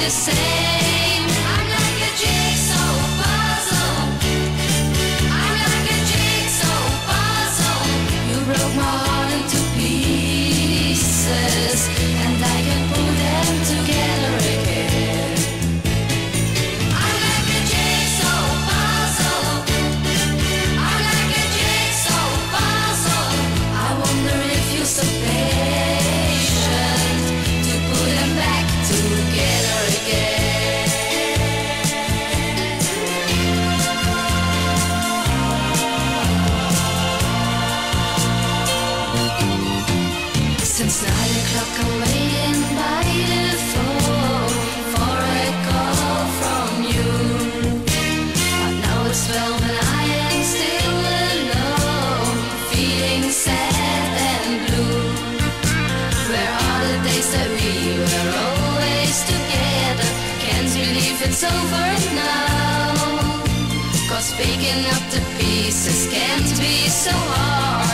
the same. I'm like a jigsaw puzzle. I'm like a jigsaw puzzle. You broke my heart into pieces, and I can put them together again. I'm like a jigsaw puzzle. I'm like a jigsaw puzzle. I wonder if you're so patient to put them back together again. Since 9 o'clock I'm waiting by the phone for a call from you. But now it's 12 and I am still alone, feeling sad and blue. Where are the days that we were always together? Can't believe it's over now. 'Cause picking up the pieces can't be so hard.